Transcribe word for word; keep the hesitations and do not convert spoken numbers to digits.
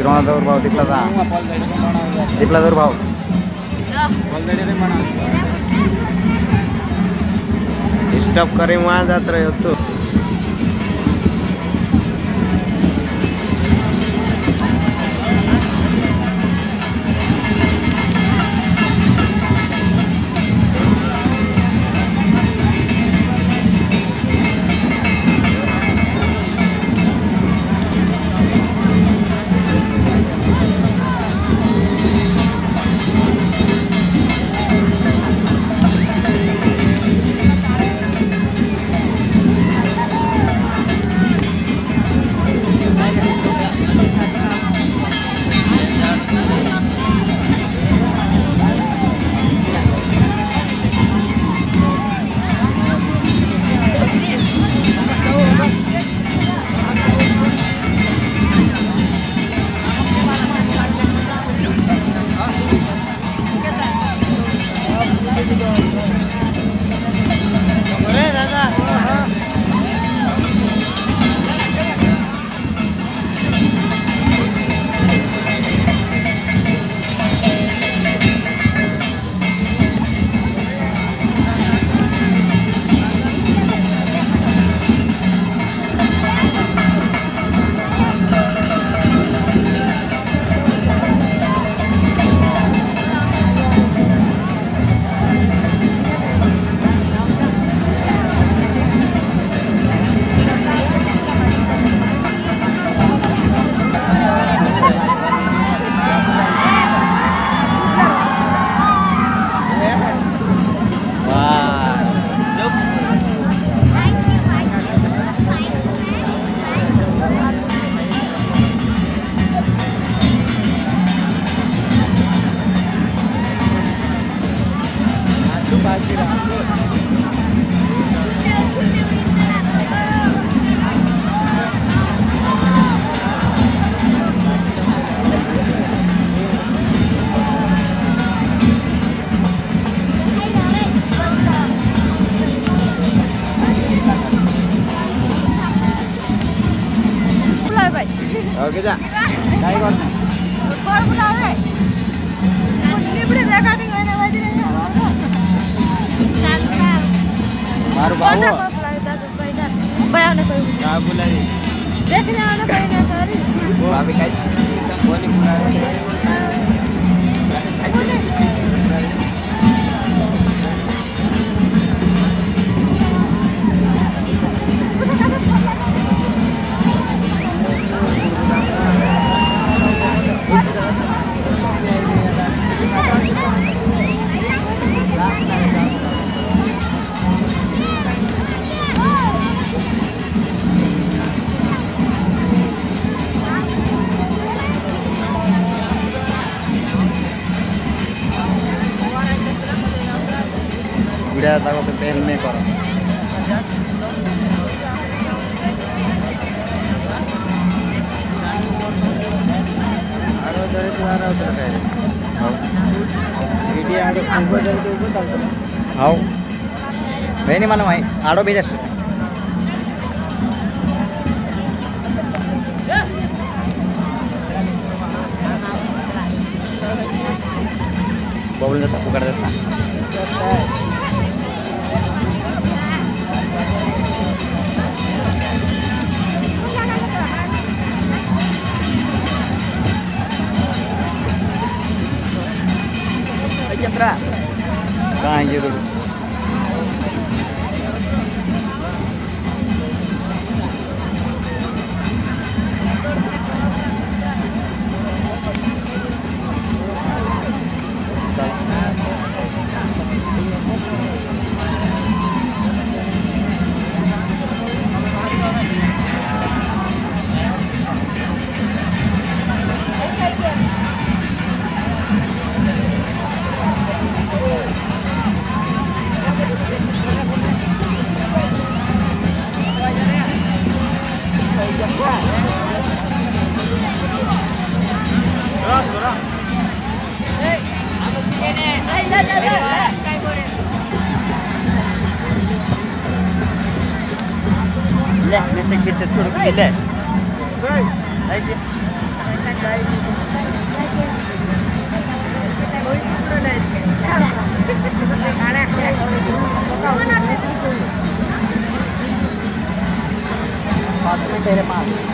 कहाँ दौर भाव दिखला था दिखला दौर भाव स्टॉप करे वहाँ जाते रहे हो तो ओके जा काय गर्ने कोण बुलावे कुठली बडी रेकॉर्डिंग होईना वाजी रे चालता मारो बाबू बयान कोई का बुलाई देखने आना कोई सॉरी वो अभी काय बोली बुला वीडियो ताको तो पहल में करो आरो जरे तो आरो उधर कह रहे हां वीडियो आरो ऊपर जरे तो ऊपर डाल दो हां वेनी मालूम है आरो भेज बबल जाता पकड़ देता यात्रा कहाँ ये तो ले, ले, ले, ले, ले, ले, ले, पाँच मिनट तेरे पास